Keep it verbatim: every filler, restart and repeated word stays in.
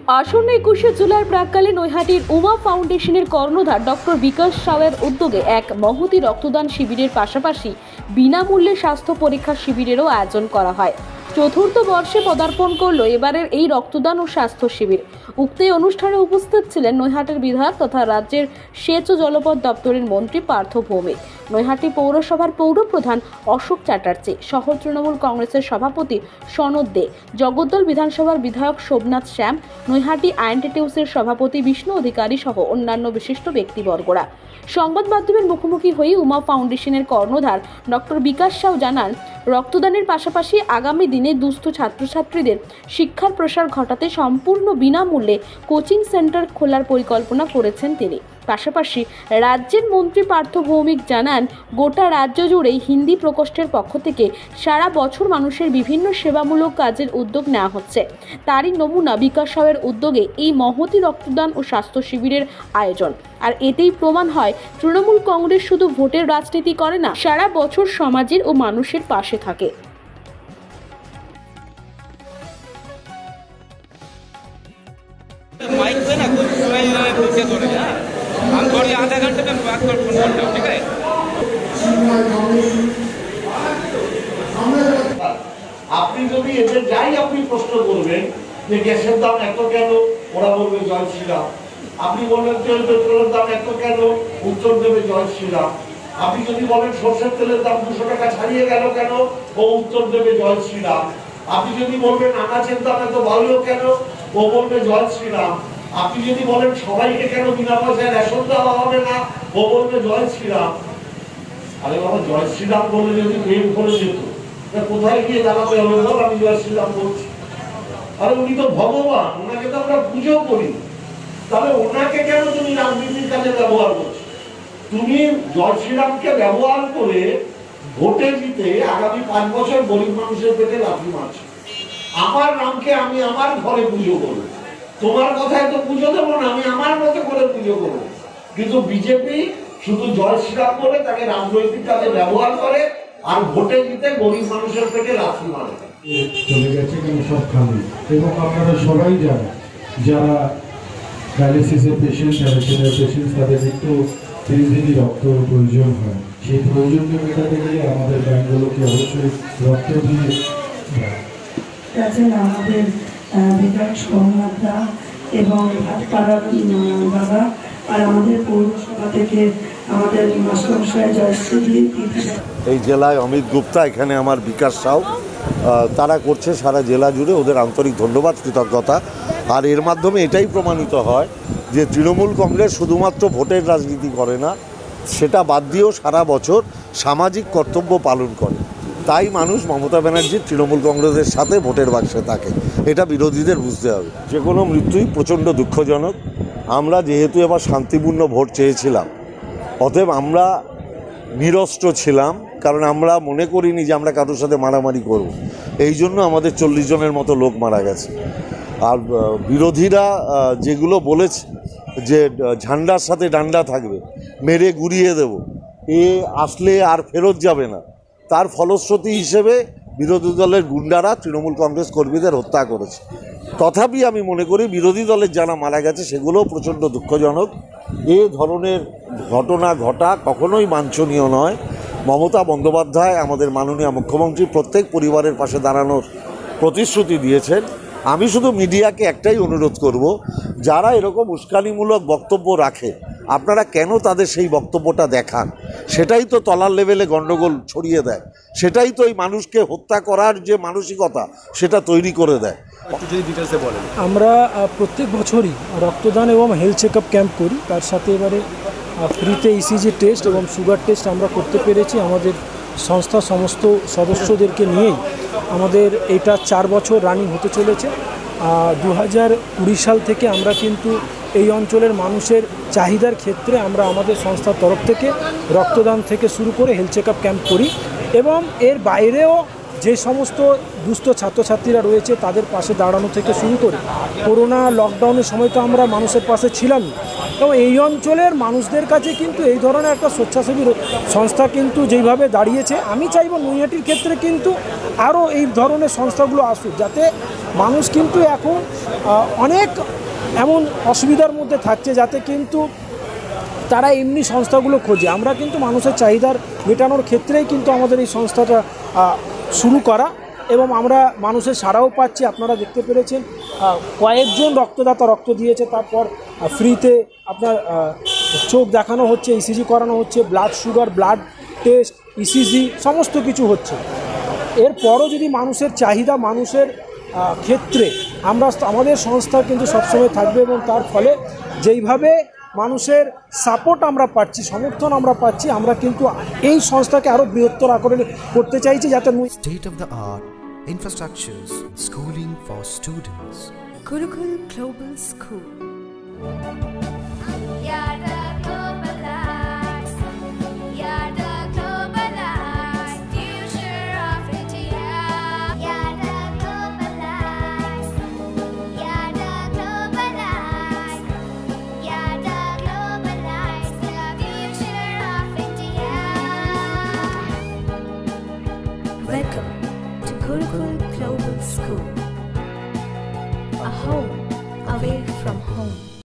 আসন্ন একুশে জুলাই প্রাক্কালে নৈহাটির উমা ফাউন্ডেশনের কর্ণধার ডক্টর বিকাশ সাউয়ের উদ্যোগে এক মহতী রক্তদান শিবিরের পাশাপাশি বিনামূল্যে স্বাস্থ্য পরীক্ষা শিবিরেরও আয়োজন করা হয়। চতুর্থ বর্ষে পদার্পণ করল এবারের এই রক্তদান ও স্বাস্থ্য শিবির। উক্ত অনুষ্ঠানে উপস্থিত ছিলেন নৈহাটির বিধায়ক তথা রাজ্যের সেচ ও জলপথ দপ্তরের মন্ত্রী পার্থ ভৌমিক, নৈহাটি পৌরসভার পৌরপ্রধান অশোক চ্যাটার্জি, শহর তৃণমূল কংগ্রেসের সভাপতি সনদ দে, জগদ্দল বিধানসভার বিধায়ক সোমনাথ শ্যাম, নৈহাটি আইএনটিটিউসির সভাপতি বিষ্ণু অধিকারী সহ অন্যান্য বিশিষ্ট ব্যক্তিবর্গরা। সংবাদ মাধ্যমের মুখোমুখি হয়ে উমা ফাউন্ডেশনের কর্ণধার ডক্টর বিকাশ সাউ জানান, রক্তদানের পাশাপাশি আগামী দিনে দুস্থ ছাত্রছাত্রীদের শিক্ষার প্রসার ঘটাতে সম্পূর্ণ বিনামূল্যে কোচিং সেন্টার খোলার পরিকল্পনা করেছেন তিনি। পাশাপাশি রাজ্যের মন্ত্রী পার্থ ভৌমিক জানান, গোটা রাজ্য জুড়েই হিন্দি প্রকোষ্ঠের পক্ষ থেকে সারা বছর মানুষের বিভিন্ন সেবামূলক কাজের উদ্যোগ নেওয়া হচ্ছে। তারই নমুনা বিকাশ সাউয়ের উদ্যোগে এই মহতী রক্তদান ও স্বাস্থ্য শিবিরের আয়োজন। আর এতেই প্রমাণ হয় তৃণমূল কংগ্রেস শুধু ভোটের রাজনীতি করে না, সারা বছর সমাজের ও মানুষের পাশে থাকে। आधा घंटे में बात कर फोन करता हूँ, ठीक है? আপনি যদি এদের যাই আপনি প্রশ্ন করবেন যে গ্যাসের দাম এত কেন, ওরা বলবে জয় শ্রীরাম। আপনি বলবেন তেল পেট্রোলের দাম এত কেন, উত্তর দেবে জয় শ্রীরাম। আপনি যদি বলেন সরষের তেলের দাম দুশো টাকা ছাড়িয়ে গেল কেন, ও উত্তর দেবে জয় শ্রীরাম। আপনি যদি বলবেন আনাজের দাম এত বাড়লো কেন, ও বলবে জয় শ্রীরাম। আপনি যদি বলেন সবাইকে কেন বিনা পয়সায় রেশন দেওয়া হবে না, ও বলবে জয় শ্রীরাম। আরে বাবা, জয় শ্রীরাম বলে যদি প্রেম করে যেত, কোথায় গিয়ে জানাতে হবে বল আমি জয় শ্রীরাম বলছি? আরে উনি তো ভগবান, ওনাকে তো আমরা পুজো করি, তাহলে ওনাকে কেন তুমি রাজনীতির কাজে ব্যবহার করছো? তুমি জয় শ্রীরামকে ব্যবহার করে ভোটে জিতে আগামী পাঁচ বছর গরিব মানুষের পেটে লাথি মারছো। আমার নামকে আমি আমার ঘরে পুজো করবো, তোমার কথায় তো পুজো দেবো না, আমি আমার মতো করে পুজো করবো। কিন্তু বিজেপি শুধু জয় শ্রীরাম বলে তাকে রাজনৈতিক কাজে ব্যবহার করে আর ভোটে জিতে গরিব মানুষের পেটে লাথি মারে। চলে গেছে কেন সব খালি। এবং আপনারা সবাই জানেন, যারা ডায়ালিসিসের পেশেন্ট, থ্যালাসেমিয়ার পেশেন্ট, তাদের একটু দিনদিনই রক্ত প্রয়োজন হয়। সেই প্রয়োজনকে মেটাতে গেলে আমাদের ব্যাংকগুলোকে অবশ্যই রক্ত দিয়ে আমাদের বিধায়ক সোমনাথ দা এবং ভাটপাড়ার দাদা, আর আমাদের পৌরসভা থেকে আমাদের মাস্টারমশাই জয়শ্রী। এই জেলায় অমিত গুপ্তা, এখানে আমার বিকাশ সাউ, তারা করছে সারা জেলা জুড়ে, ওদের আন্তরিক ধন্যবাদ, কৃতজ্ঞতা। আর এর মাধ্যমে এটাই প্রমাণিত হয় যে তৃণমূল কংগ্রেস শুধুমাত্র ভোটের রাজনীতি করে না, সেটা বাদ দিয়েও সারা বছর সামাজিক কর্তব্য পালন করে। তাই মানুষ মমতা ব্যানার্জির তৃণমূল কংগ্রেসের সাথে ভোটের বাক্সে থাকে, এটা বিরোধীদের বুঝতে হবে। যে কোনো মৃত্যুই প্রচণ্ড দুঃখজনক। আমরা যেহেতু এবার শান্তিপূর্ণ ভোট চেয়েছিলাম, অতএব আমরা নিরস্ত্র ছিলাম, কারণ আমরা মনে করিনি যে আমরা কারোর সাথে মারামারি করব। এই জন্য আমাদের চল্লিশ জনের মতো লোক মারা গেছে। আর বিরোধীরা যেগুলো বলেছে যে ঝান্ডার সাথে ডান্ডা থাকবে, মেরে গুড়িয়ে দেব, এ আসলে আর ফেরত যাবে না, তার ফলশ্রুতি হিসেবে বিরোধী দলের গুন্ডারা তৃণমূল কংগ্রেস কর্মীদের হত্যা করেছে। তথাপি আমি মনে করি বিরোধী দলের যারা মারা গেছে সেগুলোও প্রচণ্ড দুঃখজনক। এ ধরনের ঘটনা ঘটা কখনোই বাঞ্ছনীয় নয়। মমতা বন্দ্যোপাধ্যায়, আমাদের মাননীয় মুখ্যমন্ত্রী, প্রত্যেক পরিবারের পাশে দাঁড়ানোর প্রতিশ্রুতি দিয়েছেন। আমি শুধু মিডিয়াকে একটাই অনুরোধ করব, যারা এরকম উস্কানিমূলক বক্তব্য রাখে, আপনারা কেন তাদের সেই বক্তব্যটা দেখান? সেটাই তো তলার লেভেলে গণ্ডগোল ছড়িয়ে দেয়, সেটাই তো এই মানুষকে হত্যা করার যে মানসিকতা সেটা তৈরি করে দেয়। আমরা প্রত্যেক বছরই রক্তদান এবং হেলথ চেক আপ ক্যাম্প করি, তার সাথে এবারে ফ্রিতে ইসিজি টেস্ট এবং সুগার টেস্ট আমরা করতে পেরেছি আমাদের সংস্থা সমস্ত সদস্যদেরকে নিয়েই। আমাদের এটা চার বছর রানিং হতে চলেছে। দু হাজার কুড়ি সাল থেকে আমরা কিন্তু এই অঞ্চলের মানুষের চাহিদার ক্ষেত্রে আমরা আমাদের সংস্থার তরফ থেকে রক্তদান থেকে শুরু করে হেলথ চেক আপ ক্যাম্প করি, এবং এর বাইরেও যে সমস্ত দুস্থ ছাত্রছাত্রীরা রয়েছে তাদের পাশে দাঁড়ানো থেকে শুরু করে করোনা লকডাউনের সময় তো আমরা মানুষের পাশে ছিলাম। এবং এই অঞ্চলের মানুষদের কাছে কিন্তু এই ধরনের একটা স্বেচ্ছাসেবী সংস্থা কিন্তু যেইভাবে দাঁড়িয়েছে, আমি চাইব নৈহাটির ক্ষেত্রে কিন্তু আরও এই ধরনের সংস্থাগুলো আসুক, যাতে মানুষ কিন্তু এখন অনেক এমন অসুবিধার মধ্যে থাকছে যাতে কিন্তু তারা এমনি সংস্থাগুলো খোঁজে। আমরা কিন্তু মানুষের চাহিদার মেটানোর ক্ষেত্রেই কিন্তু আমাদের এই সংস্থাটা শুরু করা, এবং আমরা মানুষের সাড়াও পাচ্ছি। আপনারা দেখতে পেরেছেন কয়েকজন রক্তদাতা রক্ত দিয়েছে, তারপর ফ্রিতে আপনার চোখ দেখানো হচ্ছে, ইসিজি করানো হচ্ছে, blood sugar, blood test, ECG সমস্ত কিছু হচ্ছে। এরপরও যদি মানুষের চাহিদা মানুষের ক্ষেত্রে আমরা আমাদের সংস্থা কিন্তু সবসময় থাকবে, এবং তার ফলে যেইভাবে মানুষের সাপোর্ট আমরা পাচ্ছি, সমর্থন আমরা পাচ্ছি, আমরা কিন্তু এই সংস্থাকে আরও বৃহত্তর আকারে করতে চাইছি, যাতে state of the art infrastructures, schooling for students. Gurukul Global School. Welcome to Gurukul Global School, a home away from home.